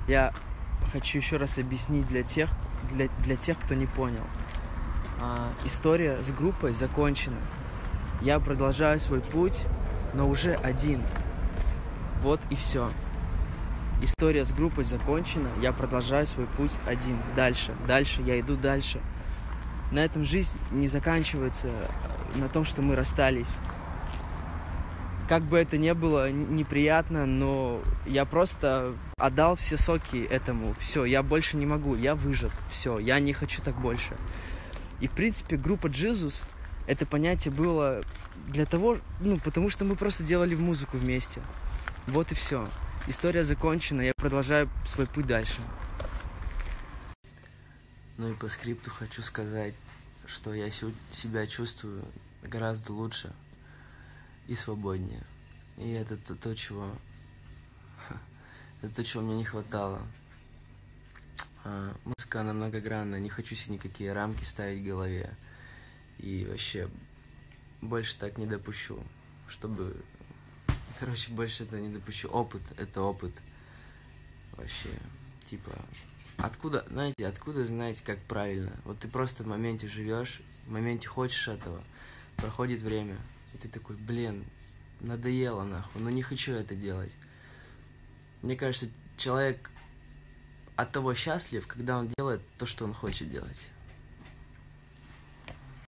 Я хочу еще раз объяснить для тех, кто не понял. История с группой закончена. Я продолжаю свой путь, но уже один. Вот и все. История с группой закончена, я продолжаю свой путь один. Дальше, я иду дальше. На этом жизнь не заканчивается, на том, что мы расстались. Как бы это ни было неприятно, но я просто отдал все соки этому. Все, я больше не могу, я выжат. Все, я не хочу так больше. И, в принципе, группа Jesus, это понятие было для того, потому что мы просто делали музыку вместе. Вот и все. История закончена, я продолжаю свой путь дальше. Ну и по скрипту хочу сказать, что я себя чувствую гораздо лучше и свободнее. И это то, чего мне не хватало. Музыка, она многогранная, не хочу себе никакие рамки ставить в голове. И вообще больше так не допущу, больше этого не допущу. Опыт – это опыт. Вообще, откуда знать, как правильно? Вот ты просто в моменте живешь, в моменте хочешь этого, проходит время, и ты такой, надоело нахуй, не хочу это делать. Мне кажется, человек от того счастлив, когда он делает то, что он хочет делать.